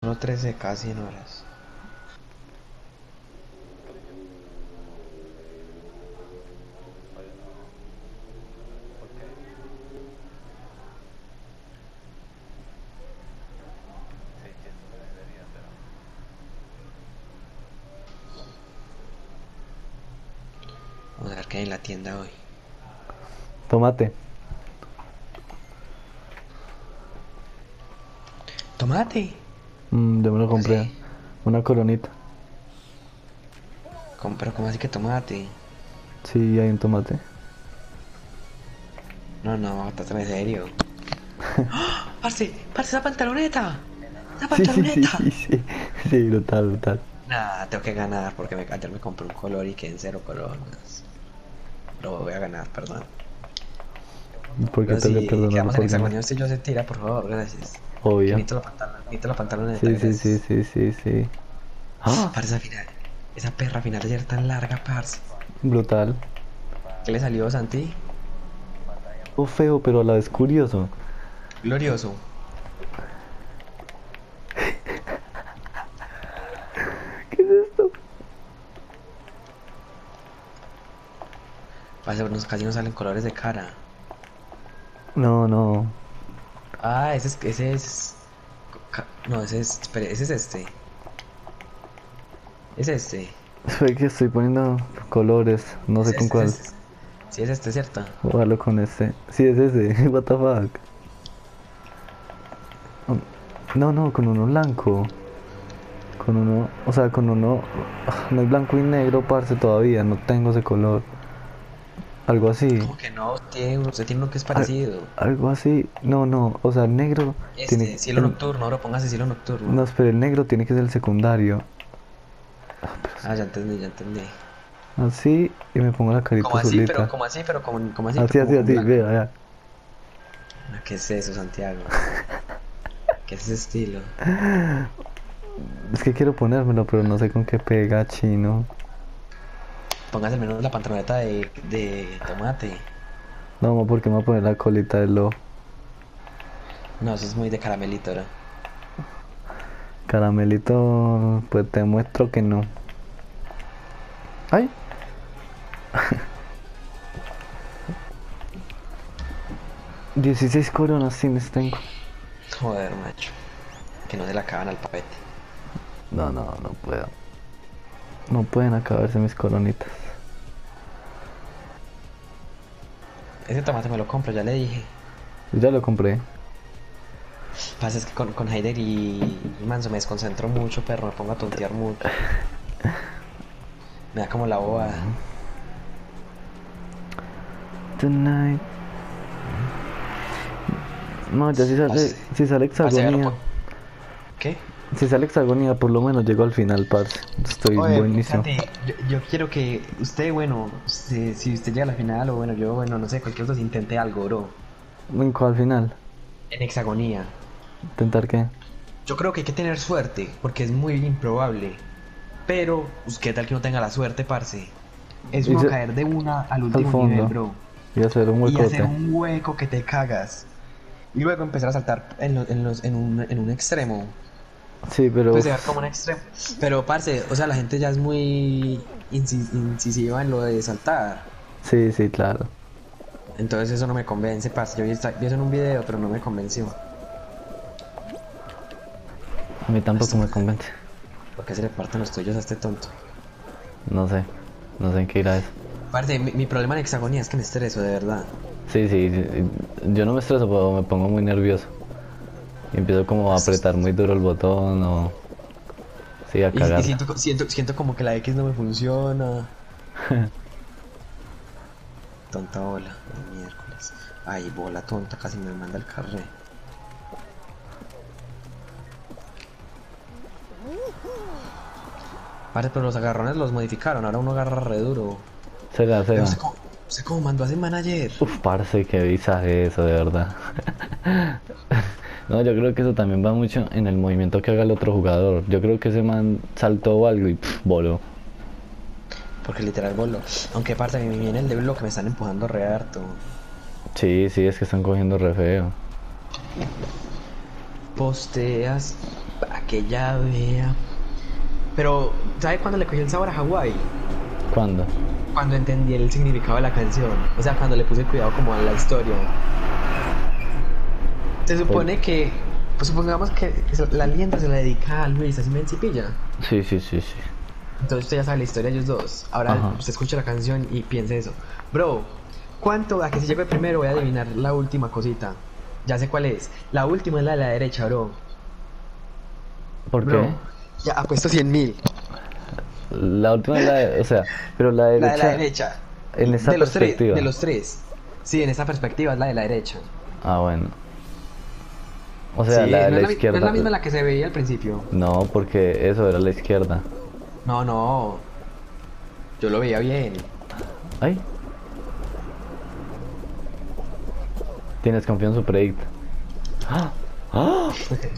Solo 13 casi en horas. Vamos a ver qué hay en la tienda hoy. Tomate. ¡Tomate! Yo me lo ¿Cómo compré. así? Una coronita. Pero ¿cómo así que tomate? Sí, hay un tomate. No, no, estás en serio. ¡Ah! ¡Parce! ¡Parce, esa pantaloneta! ¡Esa Sí, sí, sí, pantaloneta! sí, sí. Sí, brutal, brutal. Nah, tengo que ganar porque ayer me compré un color y quedé en cero colones. Lo voy a ganar, perdón. ¿Por qué Pero tengo que si perdonarlo quedamos en por ganar? hexagonía, usted y yo se tira, por favor, gracias. Que Obvio. necesito la pantaloneta, Sí, sí, sí, gracias. sí, sí, sí. ¡Ah! Parce, esa final, esa perra final ayer tan larga, parce. Brutal. ¿Qué le salió, Santi? Oh, feo, pero a la vez curioso. Glorioso. ¿Qué es esto? Parce, casi no salen colores de cara. No, no. Ah, ese es. No, espere, ese es este. Es este. Fue que estoy poniendo colores. No sé con Es cuál. este. Sí, es este, ¿cierto? Jugarlo con este. Sí, es ese. What the fuck. No, no, con uno blanco. Con uno, o sea, con uno. No es blanco y negro, parce, todavía. No tengo ese color. Algo así. ¿Cómo que no? Usted tiene uno que es Al- parecido. algo así. No, no. O sea, el negro tiene. Este, cielo nocturno, ahora póngase cielo No, nocturno. espera, el negro tiene que ser el secundario. Ah, ya entendí, ya entendí. Así, y me pongo la carita ¿Cómo así? Pero, azulita. ¿cómo así? Pero, ¿cómo así? Así, Como así, con así. blanco. Vea, vea. Ah, ¿qué es eso, Santiago? ¿Qué es ese estilo? Es que quiero ponérmelo, pero no sé con qué pega, chino. Póngase al menos la pantaloneta de tomate. No, porque me voy a poner la colita del lobo. No, eso es muy de caramelito, ¿no? Caramelito, pues te muestro que no. ¡Ay! 16 coronas tienes tengo. Joder, macho. Que no se le acaban al papete. No, no, no puedo. No pueden acabarse mis coronitas. Ese tomate me lo compro, ya le dije. Ya lo compré. Pasa es que con Heider y Manso me desconcentro mucho, perro. Me pongo a tontear mucho. Me da como la bobada. Tonight. No, ya Parce, si sale parce, hágalo hexagonía. ¿Qué? Si sale hexagonía, por lo menos llego al final, parce. Estoy Oye, buenísimo. Santi, yo quiero que usted, bueno, si usted llega a la final, o bueno, yo, bueno, no sé, cualquier cosa, intente algo, bro. ¿En cuál final? En hexagonía. ¿Intentar qué? Yo creo que hay que tener suerte, porque es muy improbable. Pero, pues, ¿qué tal que no tenga la suerte, parce? Es uno Irse caer de una al al último nivel, fondo bro. y hacer un Y hacer huecote. un hueco que te cagas. Y luego empezar a saltar en un extremo. Sí, pero Pues llegar uf, como un extremo. Pero, parce, o sea, la gente ya es muy incisiva en lo de saltar. sí, sí, claro. Entonces eso no me convence, parce. Yo vi eso en un video, pero no me convenció. A mí tampoco Esto, me convence. ¿por qué se le parten los tuyos a este tonto? No sé, no sé en qué irá eso. Parce, mi problema en hexagonía es que me estreso, de verdad. Sí, sí, sí, yo no me estreso, pero me pongo muy nervioso. Y empiezo como a Esto apretar muy duro el botón o sí, a y cagarla. siento como que la X no me funciona. Tonta bola de miércoles. Ay, bola tonta, casi me manda el carré. Parce, pero los agarrones los modificaron, ahora uno agarra re duro. Será, Veo será. usted cómo mandó a ese man ayer. Uf, parce, qué visaje eso, de verdad. No, yo creo que eso también va mucho en el movimiento que haga el otro jugador. Yo creo que ese man saltó o algo y voló. Porque literal voló. Aunque parce, a mí me viene el de bloque, me están empujando re harto. Sí, sí, es que están cogiendo re feo. Posteas. que ya vea. Pero, ¿sabe cuándo le cogió el sabor a Hawái? ¿Cuándo? Cuando entendí el significado de la canción. O sea, cuando le puse cuidado como a la historia. Se supone que, pues supongamos que la leyenda se la dedica a Luis, así me encipilla. Sí, sí, sí, sí. Entonces usted ya sabe la historia de ellos dos. Ahora Ajá. usted escucha la canción y piense eso. Bro, ¿cuánto a que si llego de primero voy a adivinar la última cosita? Ya sé cuál es. La última es la de la derecha, bro. ¿Por Bro, qué? ya apuesto 100.000. La última es o sea, pero la La de la derecha, derecha. en esa De los tres, de perspectiva. los tres. Sí, en esa perspectiva es la de la derecha. Ah, bueno. O Sí, sea, la de no la es no es izquierda. la misma la que se veía al principio. No, porque eso era la izquierda. No, no. Yo lo veía bien. Ay. Tienes confianza en su predicto. ¡Ah! ¡Ah!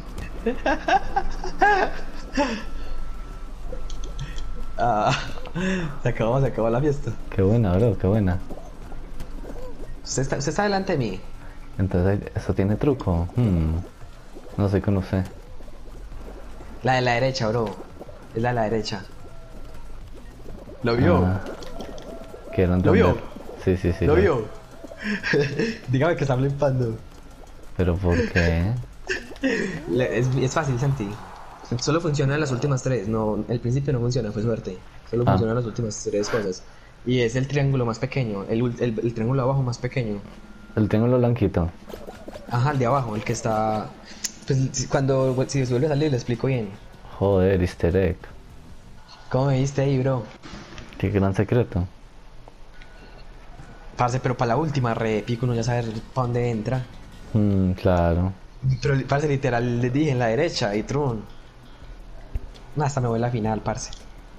Ah, se acabó la fiesta. Qué buena, bro, qué buena. Usted está delante de mí. Entonces, ¿eso tiene truco? No sé qué no sé. La de la derecha, bro. Es la de la derecha. ¿Lo vio? Ah, quiero ¿Lo vio? entender. Sí, sí, sí. ¿Lo vio? Dígame que está flipando. Pero ¿por qué? Es fácil, Santi. Solo funciona en las últimas tres. No, el principio no funciona, fue suerte. Solo Ah. funciona en las últimas tres cosas. Y es el triángulo más pequeño. El triángulo de abajo más pequeño. El tengo lo blanquito. Ajá, el de abajo, el que está. Pues si se vuelve a salir, le explico bien. Joder, easter egg. ¿Cómo me viste ahí, bro? Qué gran secreto. Parce, pero para la última, re pico, uno ya sabe para dónde entra. Claro. Pero, parce, literal, les dije en la derecha y trun. Hasta me voy a la final, parce.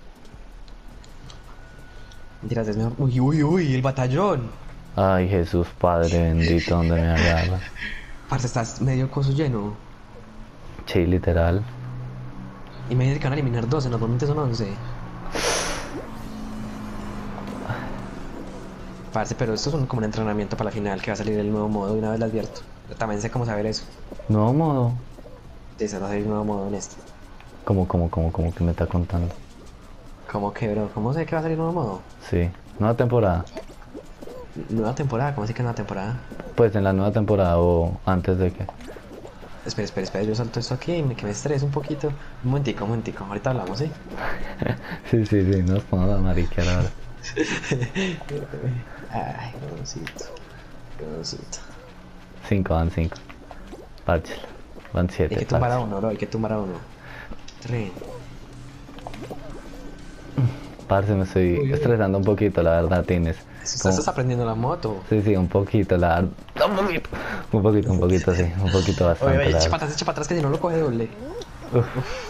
Mentiras, es mejor. Uy, uy, uy, el batallón. Ay, Jesús Padre bendito, ¿dónde me agarra? Parce, estás medio coso lleno. Sí, literal. Y me dice que van a eliminar 12, normalmente son 11. Parce, pero esto es como un entrenamiento para la final, que va a salir el nuevo modo, y una vez lo advierto. Yo también sé cómo saber eso. Nuevo modo. Sí, se va a salir un nuevo modo en este. ¿Cómo que me está contando? ¿Cómo que, bro? ¿Cómo sé que va a salir un nuevo modo? Sí. Nueva temporada. ¿Nueva temporada? ¿Cómo así que nueva temporada? Pues en la nueva temporada o antes de que. Espera, yo salto esto aquí, que me estresa un poquito. Un momentico, ahorita hablamos, ¿sí? Sí, sí, sí, no es por nada mariquera ahora. Ay, broncito. 5 van 5. Párchela. Van Hay 7. que tumbar a uno, bro, hay que tumbar a uno. 3. Parce, me estoy Uy. estresando un poquito, la verdad, tienes. Estás aprendiendo la moto. Sí, sí, un poquito, la verdad. Un poquito, sí. Un poquito bastante, Oye, la echa para verdad. atrás que si no lo coge doble. Uf.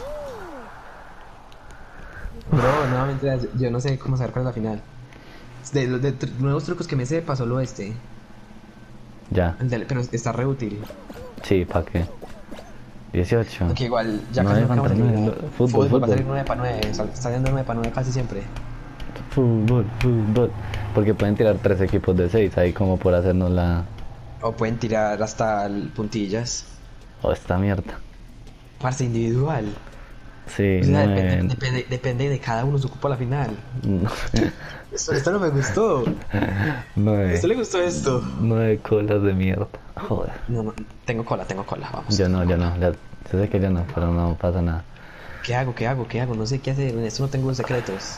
Bro, nuevamente, yo no sé cómo saber cuál es la final. De nuevos trucos que me sepa, solo este. Ya. Pero está re útil. Sí, ¿para qué? 18. Aunque igual, ya Nueve casi no contra quedamos en nueve. ningún. Fútbol, Va a salir fútbol. 9 para 9. Está saliendo 9 para 9 casi siempre. Fútbol. Porque pueden tirar 3 equipos de 6 ahí como por hacernos la... O pueden tirar hasta puntillas. Oh, esta mierda. Parce individual. Sí, O sea, no depende de cada uno su cupo a la final. Esto no me gustó. ¿A usted le gustó esto? 9 colas de mierda. Joder. No, tengo cola, vamos. Yo no. Yo sé que yo no, pero no pasa nada. ¿Qué hago? No sé qué hacer. En esto no tengo secretos.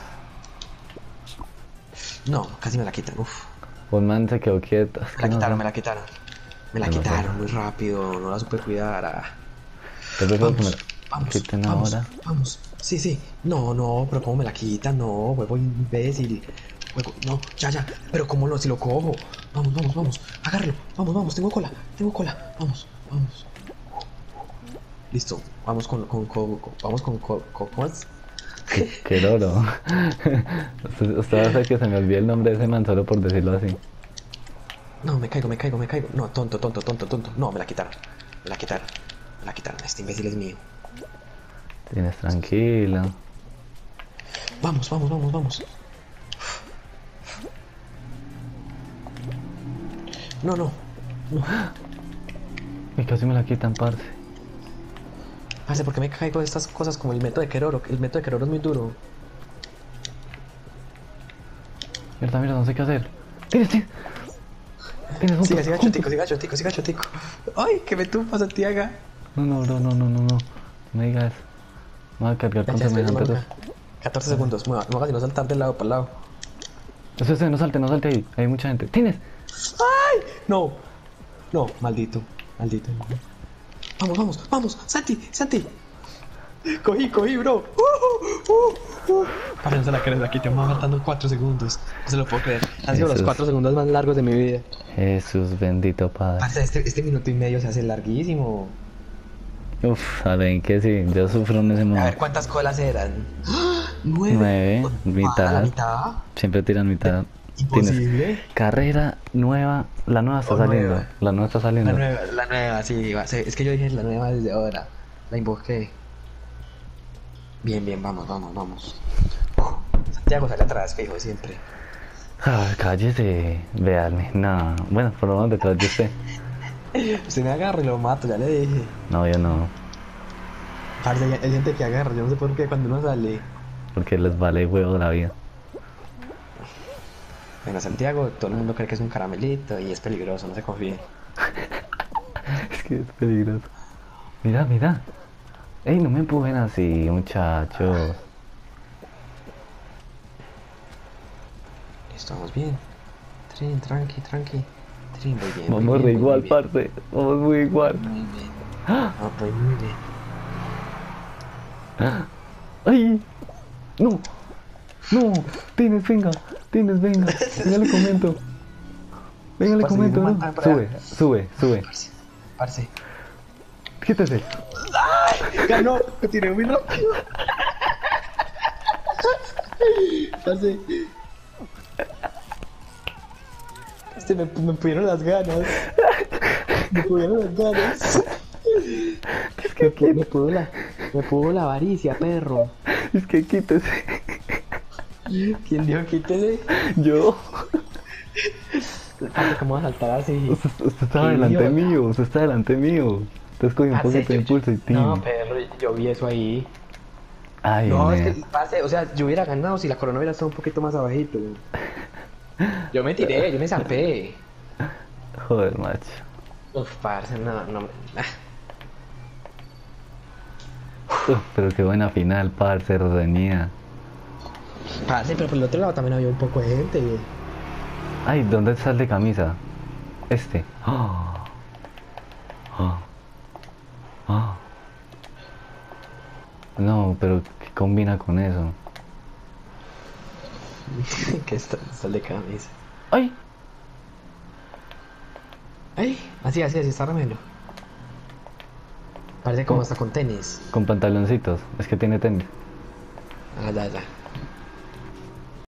No, casi me la quitan. Uf. Un man se quedó quieto. Es que no sé. Me la quitaron No sé. muy rápido. No la supe cuidar. Yo prefiero que me Vamos, quiten ahora. vamos. Sí. No, pero ¿cómo me la quitan? No, huevo imbécil. No, ya. Pero ¿cómo no? Si lo cojo. Vamos. Agárralo. Vamos, tengo cola. Vamos. Listo. Vamos ¿cómo es? Qué loro. Usted va a hacer que se me olvide el nombre de ese man solo por decirlo así. No, me caigo. No, tonto. No, me la quitaron. Este imbécil es mío. Tienes tranquilo. Vamos. No. Y casi me la quitan, parce. Parce, ¿por qué me caigo de estas cosas como el método de Keroro? El método de Keroro es muy duro. Mierda, mierda, no sé qué hacer. Tienes. Tienes juntos, Siga juntos. chotico, siga chotico, siga chotico. Ay, que me tumba, Santiago. No. No me digas. Me voy a cargar Ya, con ya estoy, semejantes. marica. 14 segundos, no hagas sino saltar de lado para lado. Eso, no salte ahí. Hay mucha gente. ¿Tienes? ¡Ay! No, no, maldito, maldito. Vamos, Santi. Cogí, bro. Para no se la crees, aquí te vamos faltando 4 segundos. No se lo puedo creer. Han sido los Jesús. 4 segundos más largos de mi vida. Jesús bendito Padre. Parce, este minuto y medio se hace larguísimo. Uf, saben que sí, yo sufro en ese A momento. ver, ¿cuántas colas eran? 9, mitad. ¿La mitad? Siempre tiran mitad. Tienes Imposible. carrera nueva. La nueva está O saliendo. nueva. La nueva está saliendo. La nueva, sí. Es que yo dije la nueva desde ahora. La invoqué. Bien, vamos. Santiago sale atrás, fijo, siempre. Ah, cállese. Véanme. No. Bueno, por lo menos detrás de usted. Usted me agarra y lo mato, ya le dije. No, yo no. Parce, hay gente que agarra, yo no sé por qué cuando uno sale. Porque les vale huevo la vida. Bueno, Santiago, todo el mundo cree que es un caramelito y es peligroso, no se confíe. Es que es peligroso. Mira. Ey, no me empujen así, muchachos. Listo, vamos bien. Trin, tranqui. Trin, muy bien. Vamos re igual, parce. Vamos muy igual. Muy bien. Voy muy bien. ¡Ay! ¡No! Tienes, venga. Venga, le comento. Parce, ¿No? matan para allá. Sube. Parce. Quítese. Ganó, me tiré muy rápido. Parce. Me pudieron las ganas. Es que Me pudo la avaricia, perro. Es que quítese. ¿Quién dijo quítese? Yo. Parce, ¿cómo vas a saltar así? Usted está delante mío. Entonces cogí un Parce, poquito de impulso y tin. No, perro, yo vi eso ahí. Ay, No, es nea. que, parce, o sea, yo hubiera ganado si la corona hubiera estado un poquito más abajito. Yo me tiré, yo me zampé. Joder, macho. Uf, parce, no. Pero qué buena final, parce, reñida. Parce, pero por el otro lado también había un poco de gente. Ay, ¿dónde está el de camisa? Este. No, pero ¿qué combina con eso? Que está el de camisa. ¡Ay! Ay, así, está remelo. Parece como hasta con tenis. Con pantaloncitos. Es que tiene tenis. Ya.